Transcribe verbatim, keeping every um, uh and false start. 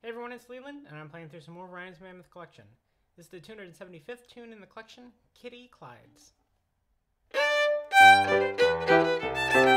Hey everyone, it's Leland, and I'm playing through some more of Ryan's Mammoth Collection. This is the two hundred seventy-fifth tune in the collection, Kitty Clydes.